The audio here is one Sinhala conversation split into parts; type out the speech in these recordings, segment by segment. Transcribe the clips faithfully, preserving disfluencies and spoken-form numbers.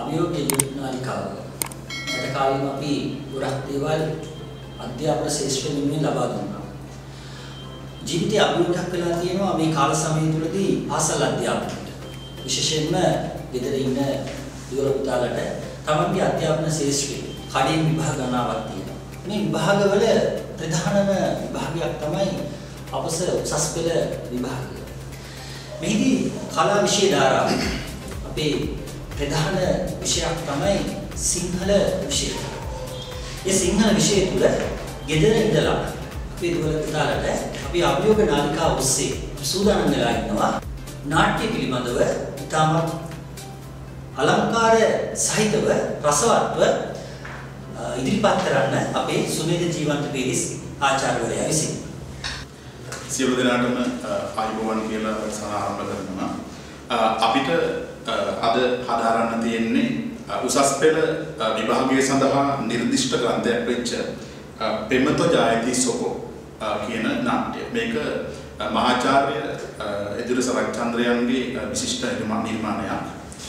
අභියෝග නාලිකාව. ඒකට කාලෙම අපි ගොඩක් දේවල් අධ්‍යාපන ශාස්ත්‍රයෙන් ලබා දුන්නා. ජීවිතය අභියෝගයක් වෙලා තියෙනවා මේ කාල සමය තුළදී පාසල් අධ්‍යාපනයට. විශේෂයෙන්ම ගෙදර ඉන්න දුර පුතාලට තමන්ගේ අධ්‍යාපන ශාස්ත්‍රයේ කඩින් විභාග ගණනාවක් තියෙනවා. මේ විභාගවල ප්‍රධානම විභාගයක් තමයි අපස උසස් පෙළ විභාගය. මෙහිදී කලා විෂය ධාරාව අපේ ප්‍රධාන විෂයක් තමයි සිංහල විෂය. මේ සිංහල විෂය තුල ගෙදර ඉඳලා අපේ දුර පුතාලට අපි අභියෝග නාලිකාව ඔස්සේ සූදානම් වෙලා ඉන්නවා නාට්‍ය පිළිබඳව ඉතාමත් අලංකාර සහිතව රසවත්ව ඉදිරිපත් කරන්න අපේ සුමේද ජීවන්ත පීරිස් ආචාර්යවරයා විසින් සියලු දෙනාටම ආයුබෝවන් කියලා සාරාම්භ කරනවා. අපිට අද හදාරන්න තියෙන්නේ උසස් පෙළ විභාගය සඳහා නිර්දිෂ්ට ග්‍රන්ථයක් වෙච්ච පෙමත ජායති සොකෝ කියන නාට්‍ය. මේක මහාචාර්ය එදිර සරච්චන්ද්‍රයන්ගේ විශිෂ්ට නිර්මාණයක්.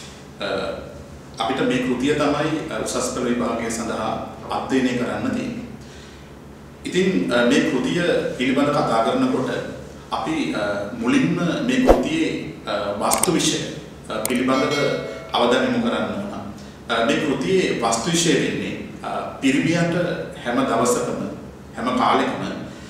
අපිට මේ කෘතිය තමයි උසස් පෙළ විභාගය සඳහා අධ්‍යයනය කරන්න තියෙන්නේ. ඉතින් මේ කෘතිය පිළිබඳ කතා කරනකොට අපි මුලින්ම මේ කෘතියේ වස්තු විෂය පිළිබඳව අවධානය යොමු කරන්න ඕන. මේ කෘතියේ වස්තු විෂය වෙන්නේ පිරිමියන්ට හැම දවසකම හැම කාලෙකම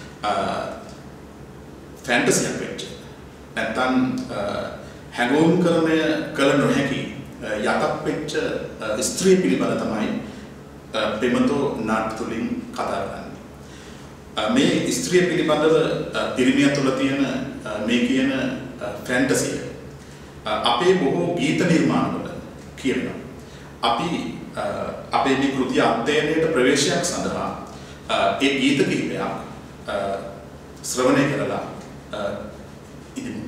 ෆැන්ටසියක් වෙච්ච නැත්නම් හැඟුම්කරණය කළ නොහැකි යටත් වෙච්ච ස්ත්‍රී පිළිබඳ තමයි පෙමතෝ නාට්‍ය තුලින් කතා කරන්නේ. මේ ස්ත්‍රිය පිළිබඳව පිරිමියා තුළ තියෙන මේ කියන ෆැන්ටසිය අපේ බොහෝ ගීත නිර්මාණවල කියනවා. අපි අපේ මේ කෘතිය අධ්‍යයනයේ ප්‍රවේශයක් සඳහා ඒ ගීත කිහිපයක් ශ්‍රවණය කරලා ඉදිමු.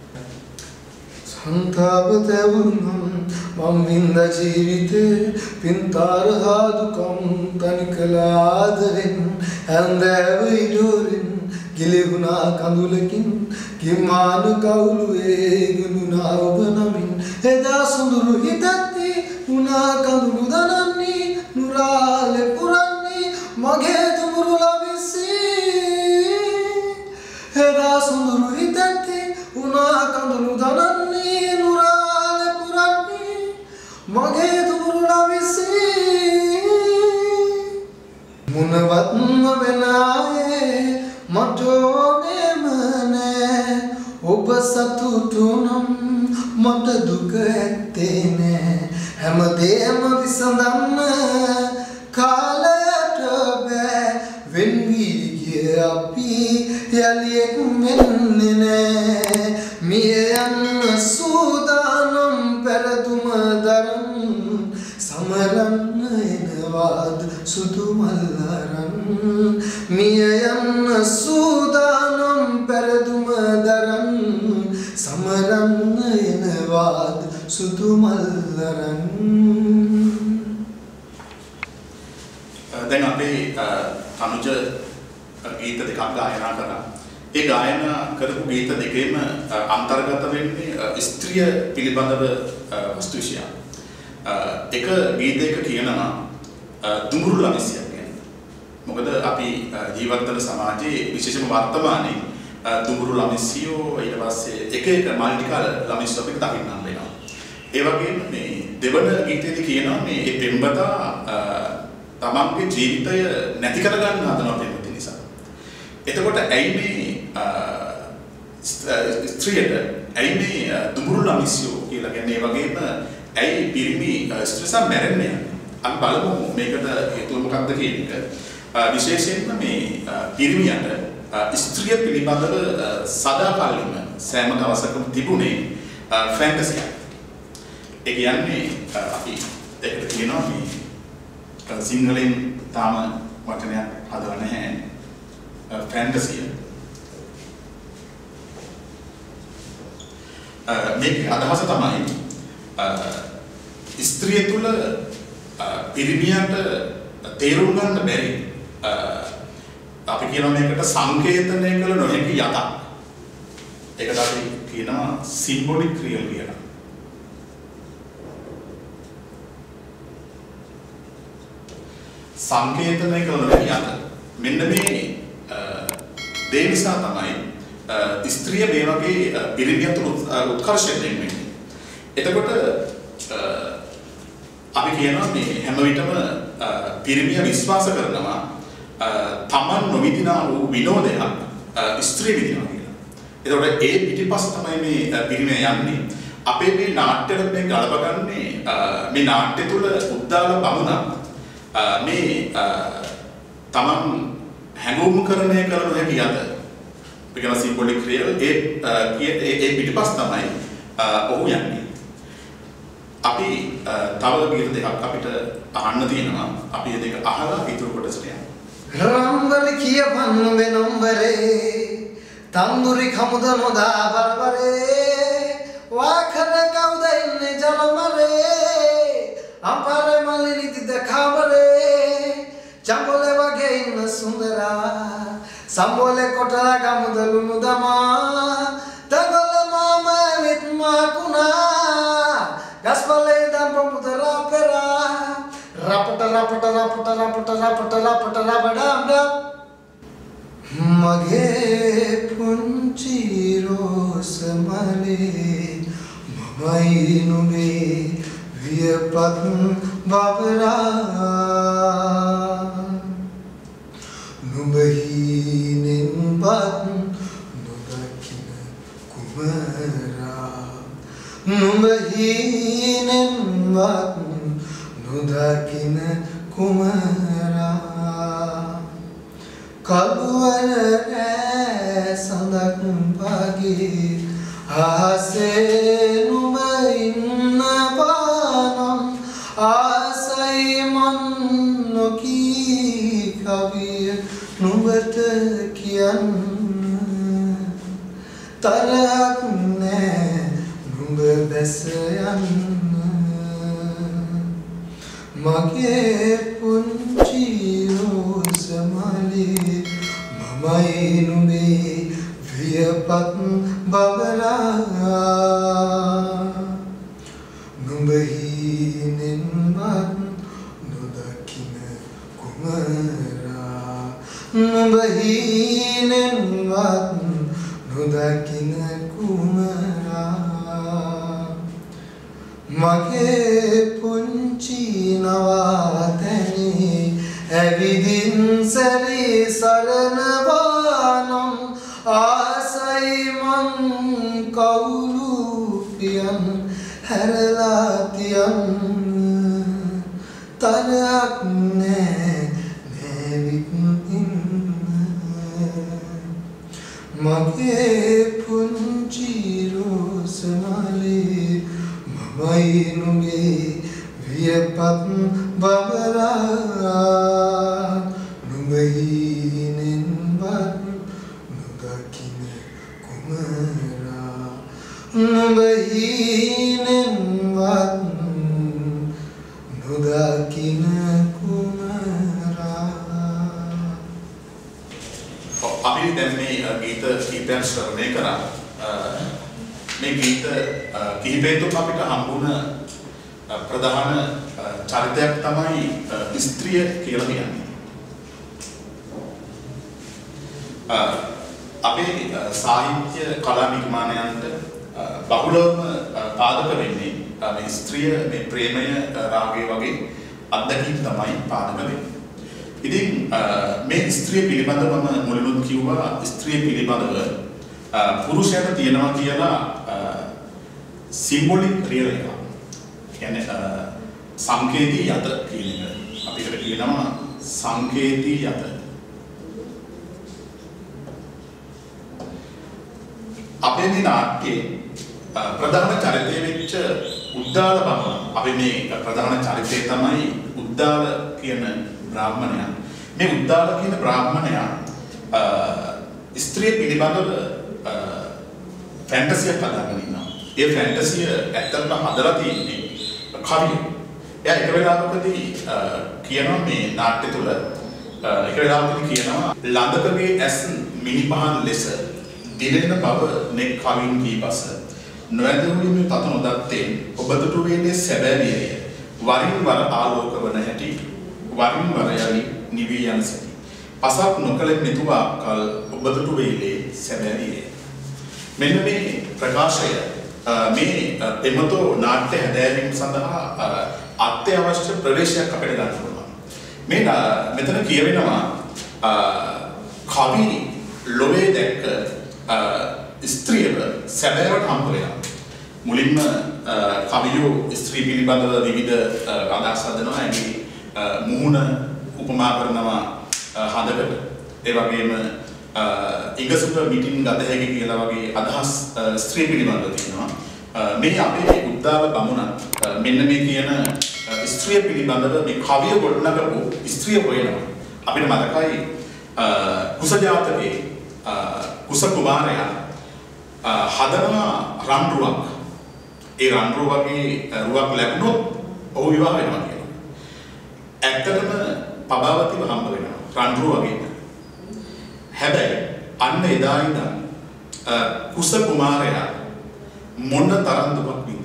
සංතාප තැවුනම් මම වින්ද ජීවිතේ පින්තාර හාදුකම් තනිකලා ආදරෙන් ඇන්දෑව ඉඩුරින් ගිලිහුණා කඳුලකින් කිමාන කවුළුවේ ගුණුණා ඔබ නමින් එදා සුඳුරු හිතැත්ති උනා කඳුළු දනන්නේ නුරාලෙ පුරන්නේ මගේ තුමුරු ලබිසී එදා සුඳුරු හිතැත්ති උනා කඳුළු දනන්නේ නුරාලෙ පුරන්නේ මගේ තුමුරු ලබිසී මුනවත්ම වෙනායේ මටෝනෙම නෑ ඔබ සතුටු නම් මට දුක ඇත්තේ නෑ හැමදේම විසඳන්න කාලයට බෑ වෙන් වී ගිය අපි යලියෙක් වෙන්නේ නෑ මිය යන්න සූදානම් පෙරදුම දරන් සමරන්න එනවාද සුදු මල් අරන් මිය යන්න සූදානම් පෙරදුම දරන් සමරන්න එනවාද සුදු මල් අරන්. දැන් අපේ තනුජ ගීත දෙකක් ගායනා කරා. ඒ ගායනා කරපු ගීත දෙකේම අන්තර්ගත වෙන්නේ ස්ත්‍රිය පිළිබඳව වස්තු විෂයක්. එක ගීතයක කියනවා දුඹුරු ළමසියක් ගැන. මොකද අපි ජීවත් වෙන සමාජයේ විශේෂම වර්තමානයේ දුඹුරු ළමසියෝ ඊට පස්සේ එක එක මල්ටිකල් ළමසියෝ අපිට දකින්න වෙනවා. ඒ වගේම මේ දෙවන ගීතයේදී කියනවා මේ පෙම්බතා තමන්ගේ ජීවිතය නැති කරගන්න හදනවා පෙම්බති නිසා. එතකොට ඇයි මේ ස්ත්‍රියට ඇයි මේ දුඹුරු ළමසියෝ කියලා කියන්නේ ඒ වගේම ඇයි පිරිමි ස්ත්‍රියන් මැරෙන්නේ? අපි බලමු මේකට හේතුව මොකක්ද කියන එක. විශේෂයෙන්ම මේ පිරිමියට ස්ත්‍රිය පිළිබඳව සදාකාලිකව සෑම දවසකම තිබුණේ ෆැන්ටසියක්. ඒ කියන්නේ අපි ඒකට කියනවා මේ සිංහලෙන් තාම වචනයක් හදලා නැහැ ෆැන්ටසිය. මේක අදහස තමයි ස්ත්‍රිය තුළ පිරිමියට තේරුම් ගන්න බැරි අපි කියනවා මේකට සංකේතනය කළ නොහැකි යතක්. ඒකට අපි කියනවා සිම්බොලික් රියල් කියලා. සංකේතනය කරන යත මෙන්න මේ දේ නිසා තමයි ස්ත්‍රිය මේ වගේ පිරිමියන්ට උත්කර්ෂණය වෙන්නේ. එතකොට අපි කියනවා මේ හැම විටම පිරිමිය විශ්වාස කරනවා තමන් නොවිදිනා වූ විනෝදයක් ස්ත්‍රී විදිනවා කියලා. එතකොට ඒ පිටිපස්ස තමයි මේ පිරිමිය යන්නේ. අපේ මේ නාට්‍යවල මේ ගලපගන්නේ මේ නාට්‍ය තුල උද්දාල බමුණක් මේ තමන් හැඟුම්කරණය කරන හැටි යත අපි කියන සිම්බොලික් රියල් ඒ ඒ පිටිපස්ස තමයි ඔහු යන්නේ. අපි තව ගීත දෙකක් අපිට අහන්න තියෙනවා. අපි මේ දෙක අහලා ඊටු කොටසට යමු. රම්බල කියපන් වෙනම්බරේ තන්දුරි කමුද නොදා බරබරේ වාකර කවුද ඉන්නේ ජලමරේ අම්පර මල්ලි දිද කාමරේ චම්බොලේ වගේ ඉන්න සුන්දරා සම්බොලේ කොටලා ගමුද ලුණු දමා තගල මාම විත් මාකුණා ගස්පලේ දම් පොමුදරා පෙරා රපට රපට රපට රපට රපට රපට රබඩම් මගේ පුංචි රෝස මලේ මමයි නුඹේ වියපත් බබරා නුඹ හීනෙන්වත් නොදකින කුමරා නුඹ හීනෙන්වත් නොදකින කුමරා කළුවර සඳක් වගේ ආසේ නුඹ ඉන්න පානම් ආසයි මන් නොකී කවිය නුඹට කියන්න තරක් නෑ නුඹ බැස යන්න මගේ පුංචි රෝස මලේ මමයි නුඹේ වියපත් බබරා නුඹ හීනෙන්වත් නොදකින කුමරා නුඹ හීනෙන්වත් නොදකින කුමරා මගේ පුංචි නවාතැනේ ඇවිදින් සැරී සරණ වානම් ආසයි මං කවුරු පියන් හැරලා තියන්න තරක් නෑ නැවිත් ඉන්න මගේ පුංචි රෝස මලේ මමයි නුඹේ වියපත් බබරා නුඹ හීනෙන්වත් නොදකින කුමරා නුඹ හීනෙන්වත් නොදකින කුමරා. අපි දැන් මේ ගීත කීපයක් ශ්‍රවණය කරා. මේ ගීත කිහිපයකින් අපිට හම්බුණ ප්‍රධාන චරිතයක් තමයි ස්ත්‍රිය කියලා කියන්නේ. අපේ සාහිත්‍ය කලා නිර්මාණයන්ට බහුලවම පාදක වෙන්නේ මේ ස්ත්‍රිය මේ ප්‍රේමය රාගය වගේ අත්දැකීම් තමයි පාදක වෙන්නේ. ඉතින් මේ ස්ත්‍රිය පිළිබඳව මම මුලින්ම කිව්වා ස්ත්‍රිය පිළිබඳව පුරුෂයාට තියෙනවා කියලා සිම්බොලික් රියල් එක. කියන්නේ සංකේතී යත කියන එක. අපි ඒකට කියනවා සංකේතී යත. අපේ මේ නාට්‍යයේ ප්‍රධාන චරිතය වෙච්ච උද්දාල බමුණ. අපි මේ ප්‍රධාන චරිතය තමයි උද්දාල කියන බ්‍රාහ්මණයා. මේ උද්දාල කියන බ්‍රාහ්මණයා ස්ත්‍රිය පිළිබඳව ෆැන්ටසියක් හදාගෙන ඉන්නවා. ඒ ෆැන්ටසිය ඇත්තටම හදලා තියෙන්නේ කවිය. එයා එක වෙලාවකදී කියනවා මේ නාට්‍ය තුල එක වෙලාවකදී කියනවා ලඳකගේ ඇස් මිනිපහන් ලෙස දිලෙන බව නෙක් කවින් කීපස නොඇදුණු තත නොදත්තේ ඔබ දුටු වේලේ සැබෑ වියය වරින් වර ආලෝක වන හැටි වරින් වර යලි නිවී යන සති. පසක් නොකළ මෙතුවා කල් ඔබතුට වෙයිලේ සැබෑවියේ. මෙන්න මේ ප්‍රකාශය මේ එමතෝ නාට්‍ය හැදෑරීම සඳහා අත්‍යවශ්‍ය ප්‍රවේශයක් අපිට ගන්න පුළුවන්. මේ මෙතන කියවෙනවා කවි ලොවේ දැක්ක ස්ත්‍රියව සැබෑවට හම්බ වෙනවා. මුලින්ම කවියෝ ස්ත්‍රී පිළිබඳව විවිධ අදහස් හදනවා. ඒකේ මුහුණ උපමා කරනවා හදකට. ඒ වගේම ඉඟසුට මිටින් ගත හැකි කියලා වගේ අදහස් ස්ත්‍රී පිළිබඳව තියෙනවා. මේ අපේ උද්දාල බමුණන් මෙන්න මේ කියන ස්ත්‍රිය පිළිබඳව මේ කවිය ගොඩනගපු ස්ත්‍රිය හොයනවා. අපිට මතකයි කුස ජාතකයේ කුස කුමාරයා හදනවා රන්රුවක්. ඒ රන්රුව වගේ රුවක් ලැබුණොත් ඔහු විවාහ වෙනවා කියලා. ඇත්තටම පබාවතිව හම්බ වෙනවා රන්රුව වගේ. හැබැයි අන්න එදා ඉඳන් කුස කුමාරයා මොන තරම් දුකක් වින්දද?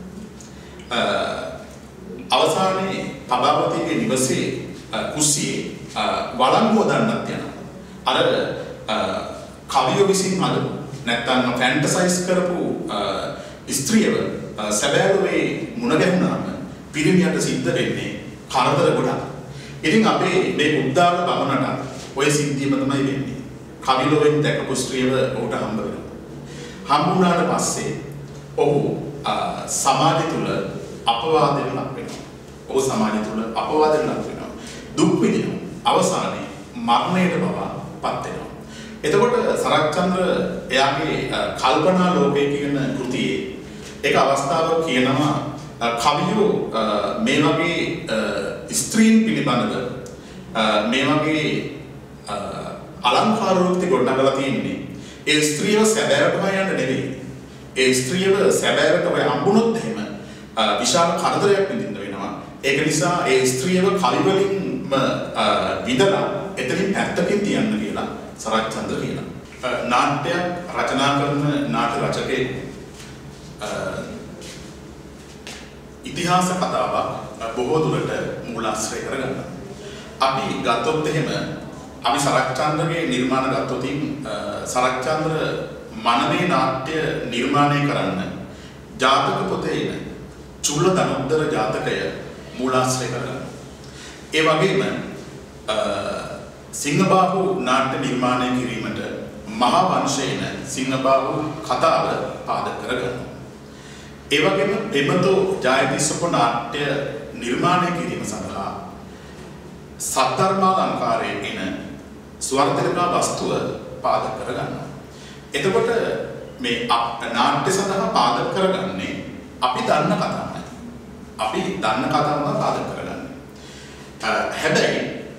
අවසානයේ පබාවතිගේ නිවසේ කුස්සියේ වළංගුව දන්නත් යනවා. අර කවිය විසින් හදපු නැත්තම් ෆැන්ටසයිස් කරපු ස්ත්‍රියව සැබෑවේ මුණ ගැහුණාම පිරිමියට සිද්ධ වෙන්නේ කරදර ගොඩක්. ඉතින් අපේ මේ උද්දාල බමුණට ඔය සිද්ධියම තමයි වෙන්නේ. කවිලෝවෙන් දැකපු ස්ත්‍රියව ඔහුට හම්බ වෙනවා. හම්බ වුණාට පස්සේ ඔහු සමාජය තුල අපවාදයට ලක් වෙනවා. ඔහු සමාජය තුල අපවාදයට ලක් වෙනවා. දුක් විඳිනවා. අවසානයේ මරණයට පත් වෙනවා. එතකොට සරච්චන්ද්‍ර එයාගේ කල්පනා ලෝකයේ කියන කෘතියේ එක අවස්ථාවක් කියනවා කවියෝ මේ වගේ ස්ත්‍රීන් පිළිබඳව මේ වගේ අලංකාර රූපති ගොඩනගලා තියෙන්නේ ඒ ස්ත්‍රියව සැබෑවට හොයන්න නෙවෙයි. ඒ ස්ත්‍රියව සැබෑවට ඔය හම්බුනොත් එහෙම විශාල කරදරයක් විඳින්න වෙනවා. ඒක නිසා ඒ ස්ත්‍රියව කවි වලින්ම විදලා එතනින් පැත්තකින් තියන්න කියලා සරච්චන්ද්‍ර කියනවා. නාට්‍ය රචනා කරන නාට්‍ය රචකයෙක් ඉතිහාස කතාවක් බොහෝ දුරට මූලාශ්‍රය කරගන්නවා. අපි ගත්තොත් එහෙම අපි සරච්චන්ද්‍රගේ නිර්මාණ ගත්තොත් සරච්චන්ද්‍ර මනමේ නාට්‍ය නිර්මාණය කරන්න ජාතක පොතේ ඉන චුල්ල ධනොද්දර ජාතකය මූලාශ්‍රය කරගන්නවා. ඒ වගේම සිංහබාහු නාට්‍ය නිර්මාණය කිරීමට මහා වංශයේන සිංහබාහු කතාව පාදක කරගන්නවා. ඒ වගේම එබඳු ජයතිස්සක නාට්‍ය නිර්මාණය කිරීම සඳහා සත්ධර්මාලංකාරයේ එන ස්වර්ධනකා වස්තුව පාදක කරගන්නවා. එතකොට මේ නාට්‍ය සඳහා පාදක කරගන්නේ අපි දන්න කතාවයි. අපි දන්න කතාවම පාදක කරගන්නේ. හැබැයි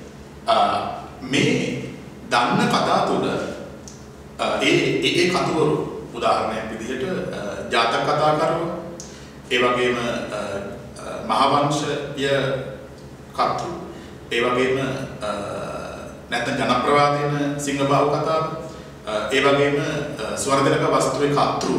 මේ දන්න කතා තුළ ඒ ඒ කතුවරු උදාහරණයක් විදිහට ජාතක කතාකරුවෝ ඒ වගේම මහාවංශය කතු ඒ වගේම නැත්නම් ජනප්‍රවාදීන සිංහබාහු කතාව ඒ වගේම ස්වර්ධනක වස්තුවේ කතෘ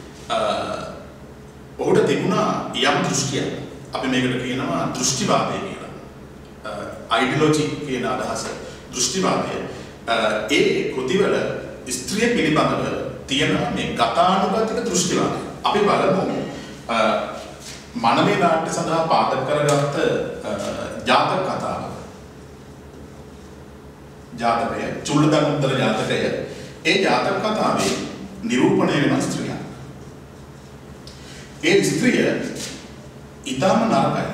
ඔහුට තිබුණා යම් දෘෂ්ටියක්. අපි මේකට කියනවා දෘෂ්ටිවාදය කියලා. අයිඩියොලොජි කියන අදහස දෘෂ්ටිවාදය. ඒ කෘතිවල ස්ත්‍රිය පිළිබඳව තියෙන මේ ගතානුගතික දෘෂ්ටිවාදය. අපි බලමු මනමේ නාට්‍ය සඳහා පාදක කරගත්ත ජාතක කතාව. ජාතකය චුල්ල ධනොද්දර ජාතකය. ඒ ජාතක කතාවේ නිරූපණය වෙන ස්ත්‍රිය. ඒ ස්ත්‍රිය ඊටම නරකයි.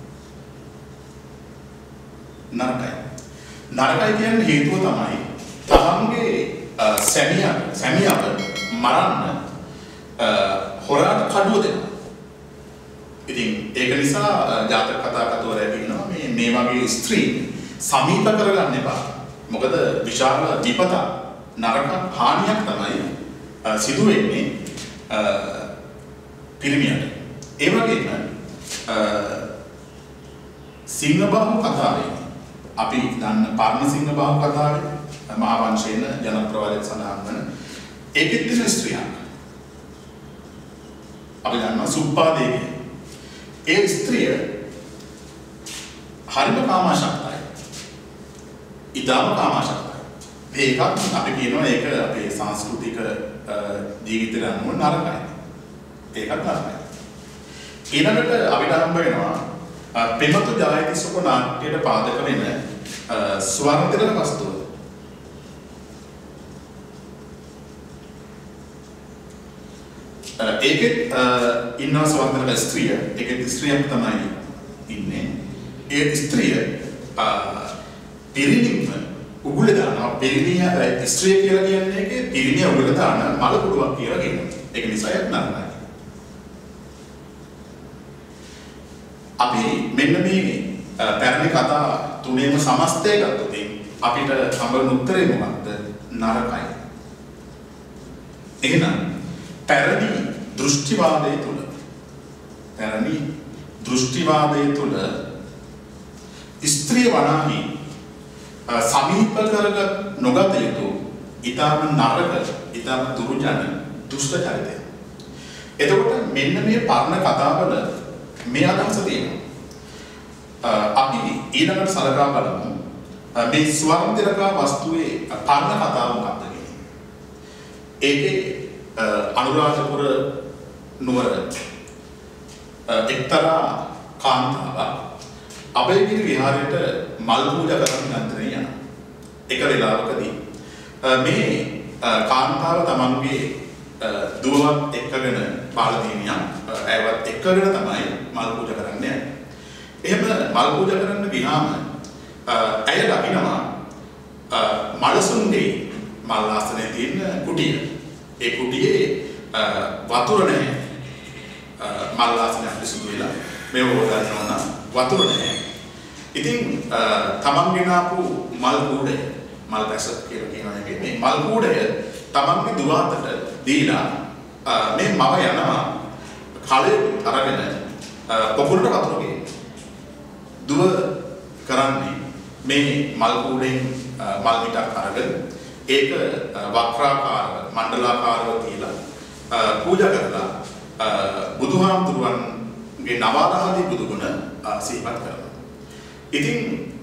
නරකයි. නරකයි කියන හේතුව තමයි තමන්ගේ සැමියා සැමියාව මරන්න හොරාට කඩුව දෙනවා. ඉතින් ඒක නිසා ජාතක කතා කතවරයා කියනවා මේ මේ වගේ ස්ත්‍රී සමීප කරගන්න එපා. මොකද විශාල විපත නරක හානියක් තමයි සිදු වෙන්නේ පිරිමියට. ඒ වගේම සිංහබාහු කතාවේ අපි දන්න පරණ සිංහබාහු කතාවේ මහා වංශයෙන් ජනප්‍රවාදයට සඳහන් වන ඒකෙත් තියෙන ස්ත්‍රියක්. අපි දන්නවා සුප්පා දේවිය. ඒ ස්ත්‍රිය හරිම කාමාශක්තයි. ඉතාම කාමාශක්තයි. ඒකත් අපි කියනවා ඒක අපේ සංස්කෘතික ජීවිතයට අනුව නරකයි. ඒකත් නරකයි. ඊළඟට අපිට හම්බ වෙනවා පෙමතු ජායති සුඛ නාට්‍යයට පාදක වෙන ස්වර්ණතර වස්තුව. ඒකෙත් ඉන්නවා ස්වර්ණතර ස්ත්‍රිය. ඒකෙත් ස්ත්‍රියක් තමයි ඉන්නේ. ඒ ස්ත්‍රිය පිරිණිම උගුල දානවා. පිරිණිය ස්ත්‍රිය කියලා කියන්නේ ඒකේ පිරිණිය උගුල දාන මල කුඩුවක් කියලා කියනවා. ඒක නිසා යක් නරකයි. අපි මෙන්න මේ පැරණි කතා තුනේම සමස්තය ගත්තොත් අපිට හම්බෙන උත්තරේ මොකක්ද? නරකයි. එහෙනම් පැරණි දෘෂ්ටිවාදයේ තුල පැරණි දෘෂ්ටිවාදයේ තුල ස්ත්‍රිය වනාහි සමීප කරග නොගත යුතු ඊටම නරක ඊටම දුරුජන දුෂ්ට චරිතය. එතකොට මෙන්න මේ පරණ කතාවල මේ අදහස තියෙනවා. අපි ඊළඟට සලකා බලමු මේ ස්වර්ණතරකා වස්තුවේ පරණ කතාව මොකක්ද කියන්නේ. ඒකේ අනුරාධපුර නුවර එක්තරා කාන්තාවක් අබේගිරි විහාරයට මල් පූජා කරන්න යන්ත්‍රණය යනවා. එක වෙලාවකදී මේ කාන්තාව තමන්ගේ දුවත් එක්කගෙන පාලදීනියක් ඇයවත් එක්කගෙන තමයි මල් පූජා කරන්න යන්නේ. එහෙම මල් පූජා කරන්න ගියාම ඇය දකිනවා මලසුන්ගේ මල් ආසනයේ තියෙන කුටිය. ඒ කුටියේ වතුර නැහැ. මල් ආසනය පිසුදු වෙලා මේව හොදනවා වතුර නැහැ. ඉතින් තමන් ගෙනාපු මල් කූඩය මල් පැස කියලා කියනවා මේ මල් කූඩය තමන්ගේ දුවාතට දීලා මේ මව යනවා කලෙ අරගෙන පොකුරට වතුර ගේන්න. දුව කරන්නේ මේ මල් කූඩෙන් මල් මිටක් අරගෙන ඒක වක්‍රාකාරව මණ්ඩලාකාරව තියලා පූජා කරලා බුදුහාමුදුරුවන්ගේ නවාරහදී බුදුගුණ සිහිපත් කරනවා. ඉතින්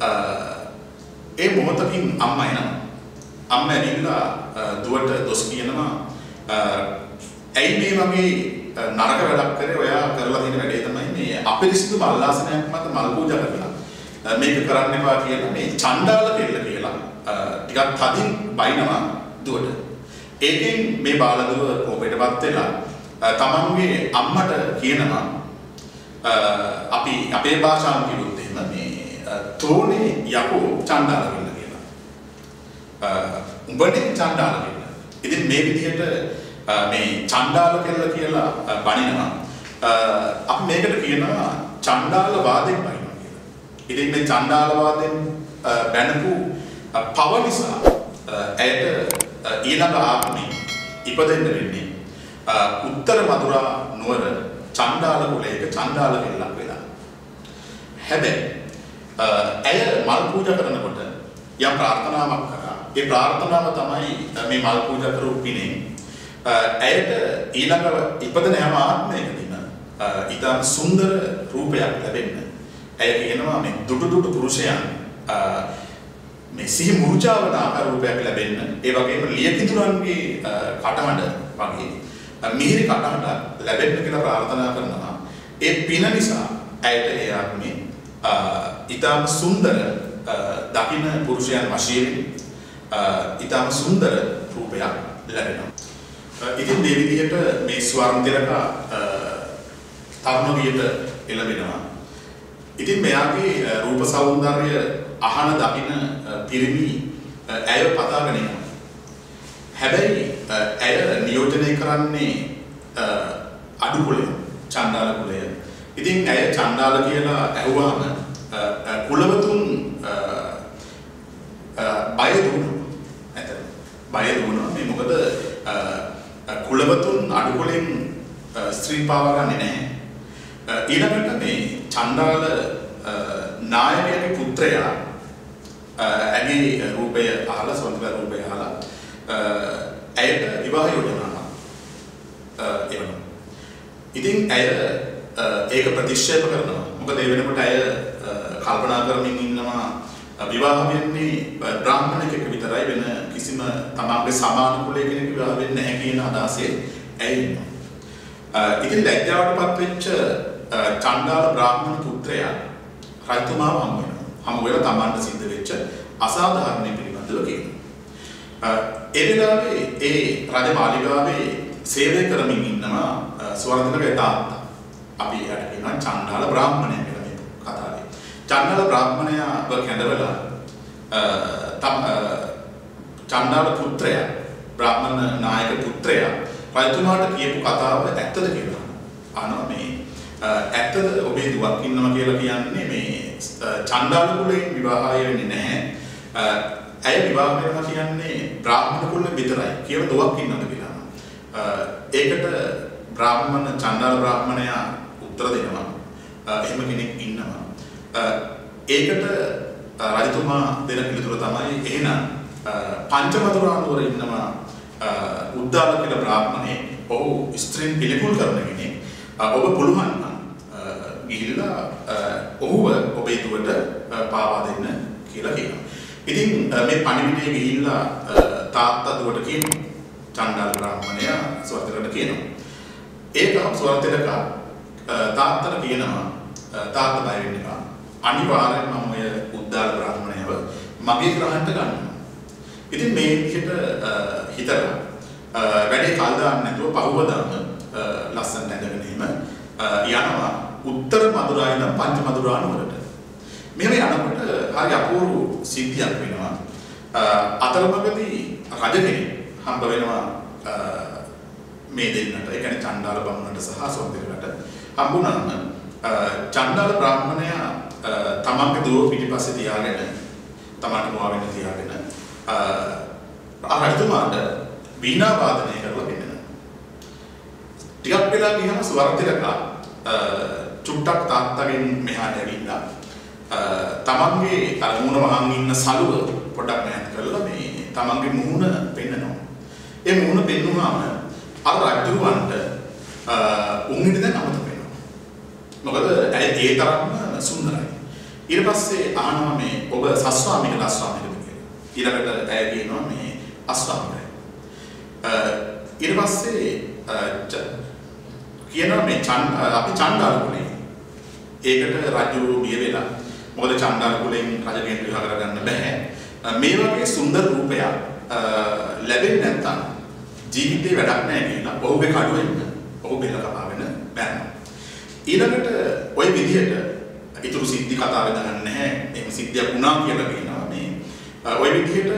ඒ මොහොතකින් අම්මා එනවා. අම්මා ඇවිල්ලා දුවට දොස් කියනවා ඇයි මේ වගේ නරක වැඩක් කරේ ඔයා කරලා තියෙන වැඩේ තමයි මේ අපිරිසිදු මල් ආසනයක් මත මල් පූජා කරලා මේක කරන්න එපා කියලා මේ චණ්ඩාල කෙල්ල කියලා ටිකක් තදින් බයිනවා දුවට. ඒකෙන් මේ බාලදුව කෝපයටපත් වෙලා තමන්ගේ අම්මට කියනවා අපි අපේ භාෂාවෙන් කිව්වොත් එහෙම මේ තෝනේ යකෝ චණ්ඩාල කෙල්ල කියලා. උඹනේ චණ්ඩාල කෙල්ල. ඉතින් මේ විදිහට මේ චණ්ඩාල කෙල්ල කියලා බණිනවා. අපි මේකට කියනවා චණ්ඩාල වාදයෙන් බණිනවා කියලා. ඉතින් මේ චණ්ඩාල වාදයෙන් බැනපු පව නිසා ඇයට ඊළඟ ආත්මේ ඉපදෙන්න වෙන්නේ උත්තර මధుරා නුවර චණ්ඩාල කුලයක චණ්ඩාල කෙල්ලක් වෙලා. හැබැයි ඇය මල් පූජා කරනකොට යම් ප්‍රාර්ථනාවක් කරා. ඒ ප්‍රාර්ථනාව තමයි මේ මල් පූජා කරපු පිනේ ඇයට ඊළඟ ඉපදෙන හැම ආත්මයකදීම ඊටම සුන්දර රූපයක් ලැබෙන්න. ඇය කියනවා මේ දුටු දුටු පුරුෂයන් මේ සිහි මුර්ජාවන ආකාර රූපයක් ලැබෙන්න. ඒ වගේම ලියකිතුරන්ගේ කටහඬ වගේ මිහිරි කටහඬ ලැබෙන්න කියලා ප්‍රාර්ථනා කරනවා. ඒ පින නිසා ඇයට ඒ ආත්මේ ඊටම සුන්දර දකින්න පුරුෂයන් වශයෙන් ඊටම සුන්දර රූපයක් ලැබෙනවා. ඉතින් මේ විදිහට මේ ස්වර්ණතරක තරුණියට එළවෙනවා. ඉතින් මෙයාගේ රූප సౌందර්ය අහන දකින්න පිරිමි ඇය පතාගෙන යනවා. හැබැයි ඇය නියෝජනය කරන්නේ අඩු කුලය, චණ්ඩාල කුලය. ඉතින් ඇය චණ්ඩාල කියලා ඇහුවාම කුලවතුන් බය දුවනවා. ඇත්තට බය දුවනවා. මේ මොකද කුලවතුන් අඩු කුලෙන් ස්ත්‍රී පාවා ගන්නේ නැහැ. ඊළඟට මේ චණ්ඩාල නායකයාගේ පුත්‍රයා ඇගේ රූපය අහලා සොන්තර රූපය අහලා ඇයට විවාහ යෝජනාවක් එවනවා. ඉතින් ඇය ඒක ප්‍රතික්ෂේප කරනවා. මොකද ඒ වෙනකොට ඇය කල්පනා කරමින් ඉන්නවා විවාහ වෙන්නේ බ්‍රාහ්මණයෙක් විතරයි වෙන කිසිම තමන්ගේ සමාන කුලයක කෙනෙක් විවාහ වෙන්නේ නැහැ කියන අදහසේ ඇයි ඉන්නවා. ඉතින් ලැජ්ජාවටපත් වෙච්ච චණ්ඩාල බ්‍රාහ්මණ පුත්‍රයා රජතුමාව හමු වෙනවා. හමු වෙලා තමන්ට සිද්ධ වෙච්ච අසාධාරණ පිළිබඳව කියනවා. ඒ වෙලාවේ ඒ රජමාලිගාවේ සේවය කරමින් ඉන්නවා ස්වර්ණිකගේ තාත්තා. අපි යට කියනවා චණ්ඩාල බ්‍රාහ්මණය කියලා මේ කතාවේ. චණ්ඩාල බ්‍රාහ්මණයාව කැඳවලා තම චණ්ඩාල පුත්‍රයා බ්‍රාහ්මණ නායක පුත්‍රයා රජතුමාට කියපු කතාව ඇත්තද කියලා අහනවා. මේ ඇත්තද ඔබේ දුවක් ඉන්නවා කියලා කියන්නේ මේ චණ්ඩාල කුලයෙන් විවාහය වෙන්නේ නැහැ. ඇය විවාහ වෙනවා කියන්නේ බ්‍රාහ්මණ කුල විතරයි කියලා දුවක් ඉන්නවද කියලා. ඒකට බ්‍රාහ්මණ චණ්ඩාල බ්‍රාහ්මණයා උත්තර දෙනවා. එහෙම කෙනෙක් ඉන්නවා. ඒකට රජතුමා දෙන පිළිතුර තමයි එහෙනම් පංචමදුරානුවර ඉන්නවා උද්දාල කියලා බ්‍රාහ්මණේ. ඔහු ස්ත්‍රීන් පිළිකුල් කරන කෙනෙක්. ඔබ පුළුවන් නම් ගිහිල්ලා ඔහුව ඔබේ දුවට පාවා දෙන්න කියලා කියනවා. ඉතින් මේ පණිවිඩය ගිහිල්ලා තාත්තා දුවට කියනවා. චණ්ඩාල බ්‍රාහ්මණයා ස්වර්ණිකට කියනවා. ඒක ස්වර්ණික තාත්තට කියනවා තාත්තා බය වෙන්න එපා. අනිවාර්යෙන්ම මම ඔය උද්දාල බ්‍රාහ්මණයව මගේ ග්‍රහණයට ගන්නවා. ඉතින් මේ විදිහට හිතලා වැඩි කාල දාන්න නැතුව පහුවදාම ලස්සන ඇඳගෙන එහෙම යනවා උත්තර මදුරායි නම් පංච මදුරානුවරට. මෙහෙම යනකොට හරි අපූර්ව සිද්ධියක් වෙනවා. අතරමඟදී රජ කෙනෙක් හම්බ වෙනවා මේ දෙන්නට. ඒ කියන්නේ චණ්ඩාල බමුණට සහ සොන්දිරකට හම්බුනාම චණ්ඩාල බ්‍රාහ්මණයා තමන්ගේ දුව පිටිපස්සේ තියාගෙන තමන්ට මොවා වෙන්න තියාගෙන රජතුමාට වීණා වාදනය කරලා දෙන්නවා. ටිකක් වෙලා ගියාම ස්වර්ණිකා චුට්ටක් තාත්තගෙන් මෙහාට ඇවිල්ලා තමන්ගේ අර මුණ වහන් ඉන්න සලුව පොඩක් මෑත් කරලා මේ තමන්ගේ මුහුණ පෙන්නනවා. ඒ මුහුණ පෙන්නුවාම අර රජුවන්ට උන්ගිට දැන් අමතක වෙනවා. මොකද ඇය ඒ තරම්ම සුන්දරයි. ඊට පස්සේ අහනවා මේ ඔබ සස්වාමිකද අස්වාමිකද කියලා. ඊළඟට ඇය කියනවා මේ අස්වාමිකයි. ඊට පස්සේ කියනවා මේ අපි චණ්ඩාල කුලේ. ඒකට රජු බිය වෙලා. මොකද චණ්ඩාල කුලෙන් රජගෙන් විවාහ කරගන්න බෑ. මේ වගේ සුන්දර රූපයක් ලැබෙන්නේ නැත්නම් ජීවිතේ වැඩක් නැහැ කියලා ඔහුගේ කඩුවෙන් ඔහු බෙල්ල කපාගෙන බෑනවා. ඊළඟට ওই විදිහට ඊතුරු සිද්ධි කතාව දාන්න නැහැ. එහෙම සිද්ධියක් වුණා කියලා කියනවා මේ. ওই විදිහට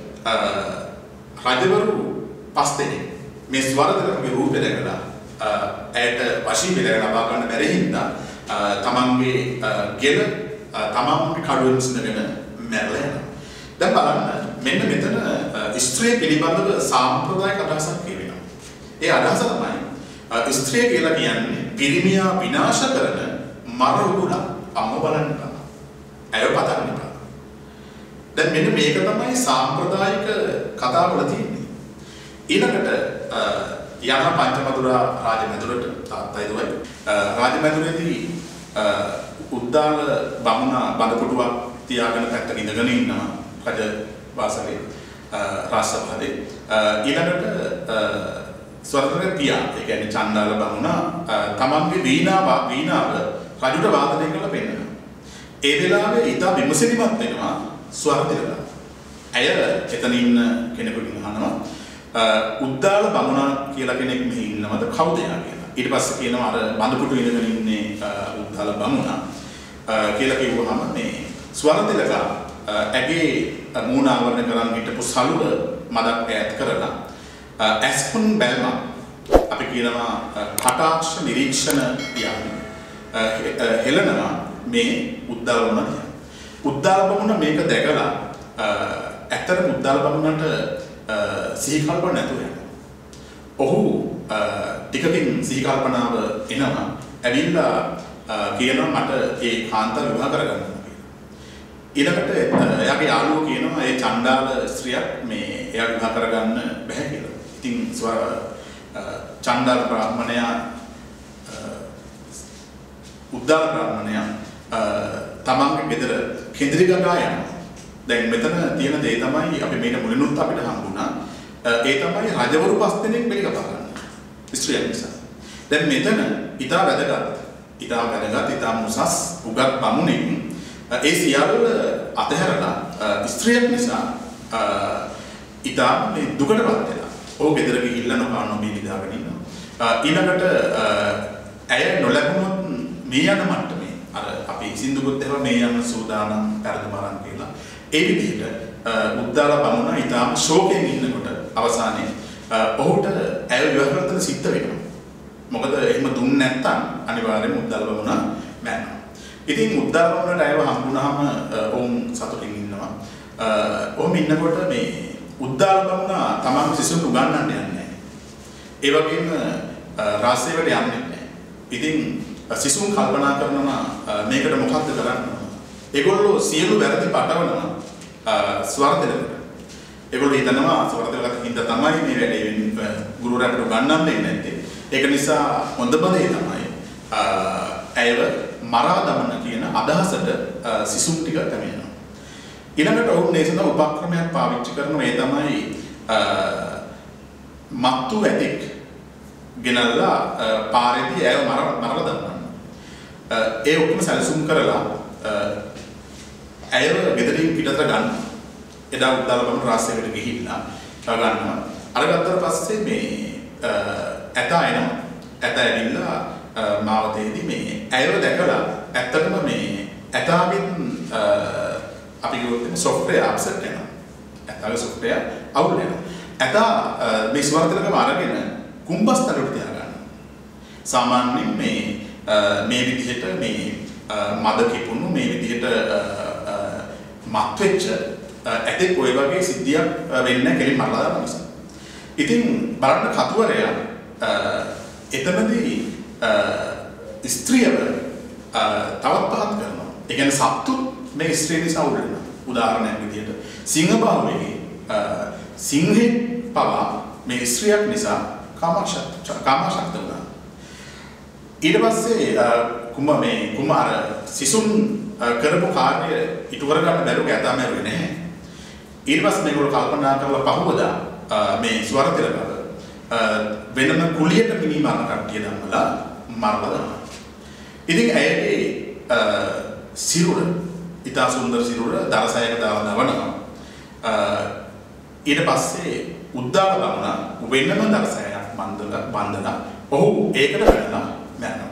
රජවරු පස් දෙනෙක් මේ ස්වර්ණිකගේ රූපය දැකලා ඇයට වශී වෙලා ලබා ගන්න බැරි හින්දා තමන්ගේ ගෙල තමන්ගේ කඩුවෙන් සිඳගෙන මැරලා යනවා. දැන් බලන්න මෙන්න මෙතන ස්ත්‍රිය පිළිබඳව සාම්ප්‍රදායික අදහසක් කියවෙනවා. ඒ අදහස තමයි ස්ත්‍රිය කියලා කියන්නේ පිරිමියා විනාශ කරන මර උගුල අම්ම බලන්න බෑ. ඇය පතන්න බෑ. දැන් මෙන්න මේක තමයි සාම්ප්‍රදායික කතාවල තියෙන්නේ. ඊළඟට යන පංචමදුරා රාජමැදුරට තාත්තයි දුවයි රාජමැදුරේදී උද්දාල බමුණ බඳපුටුවක් තියාගෙන පැත්තක ඉඳගෙන ඉන්නවා රජ වාසලේ රාජසභාවේ. ඊළඟට ස්වර්ණික පියා ඒ කියන්නේ චණ්ඩාල බමුණ තමන්ගේ වීණාව වීණාව රජුට වාදනය කරලා පෙන්නනවා. ඒ වෙලාවේ ඊට විමසිලිමත් වෙනවා ස්වර්ණික. ඇය එතන ඉන්න කෙනෙකුගෙන් අහනවා උද්දාල බමුණ කියලා කෙනෙක් මෙහි ඉන්නවද කවුද යා කියලා. ඊට පස්සේ කියනවා අර බඳපුටු ඉඳගෙන ඉන්නේ උද්දාල බමුණ කියලා කිව්වහම මේ ස්වර්ණික ඇගේ මූණ ආවරණය කරන් හිටපු සලුව මදක් ඈත් කරලා ඇස්පුන් බැල්ම අපි කියනවා කටාක්ෂ නිරීක්ෂණ කියන්නේ හෙලනවා මේ උද්දාල බමුණ. උද්දාල බමුණ මේක දැකලා ඇත්තටම උද්දාල බමුණට සිහි කල්පන නැතුව යනවා. ඔහු ටිකකින් සිහි කල්පනාව එනවා. ඇවිල්ලා කියනවා මට ඒ කාන්තාව විවාහ කරගන්න කියලා. ඊළඟට එයාගේ යාළුවෝ කියනවා ඒ චණ්ඩාල ස්ත්‍රියක් මේ එයා විවාහ කරගන්න බැහැ කියලා. ඉතින් චණ්ඩාල බ්‍රාහ්මණයා උද්දාල බ්‍රාහ්මණයා තමන්ගේ ගෙදර කෙඳිරි ගඟා යනවා. දැන් මෙතන තියෙන දේ තමයි අපි මේක මුලිනුත් අපිට හම්බුණා. ඒ තමයි රජවරු පස් දෙනෙක් පිළිගපා ගන්න. ස්ත්‍රියක් නිසා. දැන් මෙතන ඊටා වැදගත්. ඊටා වැදගත් ඊටා මුසස් උගත් බමුණෙක් ඒ සියල්ල අතහැරලා ස්ත්‍රියක් නිසා ඊටා මේ දුකටපත් වෙනවා. ඔහු ගෙදර ගිහිල්ලා නොකා නොබී නිදාගෙන ඉන්නවා. ඊළඟට ඇය නොලැබුණොත් මේ යන මට්ටමේ අර අපි සින්දුගොත් එහෙම මේ යන සූදානම් පෙරදමරන් කියලා ඒ විදිහට උද්දාල බමුණා ඊටාම ශෝකයෙන් ඉන්නකොට අවසානයේ ඔහුට ඇය විවාහ කරන්න සිද්ධ වෙනවා. මොකද එහෙම දුන්නේ නැත්නම් අනිවාර්යයෙන්ම උද්දාල බමුණා මැරෙනවා. ඉතින් උද්දාල බමුණට ඇයව හම්බුනහම ඔවුන් සතුටින් ඉන්නවා. ඔහොම ඉන්නකොට මේ උද්දාල බමුණා තමන්ගේ සිසුන් උගන්වන්න යන්නේ නැහැ. ඒ වගේම රාජසේවයට යන්නේ නැහැ. ඉතින් සිසුන් කල්පනා කරනවා මේකට මොකක්ද කරන්න ඕන. ඒගොල්ලෝ සියලු වැරදි පටවනවා ස්වර්ධනකට. ඒගොල්ලෝ හිතනවා ස්වර්ධනකට හින්දා තමයි මේ වැඩේ වෙන්නේ ගුරුවරයාට උගන්වන්න දෙන්නේ නැත්තේ. ඒක නිසා හොඳම දේ තමයි ඇයව මරා දමන කියන අදහසට සිසුන් ටික පැමිණෙනවා. ඊළඟට ඔවුන් දේශන උපක්‍රමයක් පාවිච්චි කරනවා. ඒ තමයි මත්තු ඇතෙක් ගෙනල්ලා පාරේදී ඇයව මරලා දානවා. ඒ ඔක්කොම සැලසුම් කරලා ඇයව ගෙදරින් පිටතට ගන්න. එදා උද්දාල බමුණු රාජසේවයට ගිහිල්ලා ගන්නවා. අරගත්තට පස්සේ මේ ඇතා එනවා. ඇතා ඇවිල්ලා මාවතේදී මේ ඇයව දැකලා ඇත්තටම මේ ඇතාගෙන් අපි කියුවොත් සොෆ්ට්වෙයාර් අප්සෙට් වෙනවා. ඇතාගේ සොෆ්ට්වෙයාර් අවුල් වෙනවා. ඇතා මේ ස්වර්ධනකම අරගෙන කුඹස්තලට තියාගන්නවා. සාමාන්‍යයෙන් මේ මේ විදිහට මේ මද කිපුණු මේ විදිහට මත් වෙච්ච ඇතෙක් ඔය වගේ සිද්ධියක් වෙන්නේ කෙලින් මරලා දාන නිසා. ඉතින් බලන්න කතුවරයා එතනදී ස්ත්‍රියව තවත් පහත් කරනවා. ඒ කියන්නේ සත්තු මේ ස්ත්‍රිය නිසා උඩනවා. උදාහරණයක් විදිහට සිංහබාහුවේ සිංහෙ පවා මේ ස්ත්‍රියක් නිසා කාමශක්ත කාමශක්ත වුණා. ඊට පස්සේ කුම මේ කුමාර සිසුන් කරපු කාර්යය ඉටු කරගන්න බැරුව ඇතා මැරුවේ නැහැ. ඊට පස්සේ මේගොල්ලෝ කල්පනා කරලා පහුවදා මේ ස්වර්තිරකව වෙනම කුලියට මිනිමරණ කට්ටිය දැම්මලා මරලා දානවා. ඉතින් ඇයගේ සිරුර ඉතා සුන්දර සිරුර දරසයක දාලා නවනවා. ඊට පස්සේ උද්දාල බමුණා වෙනම දරසයක් බන්දලා බන්දලා ඔහු ඒකට වැටලා මැරෙනවා.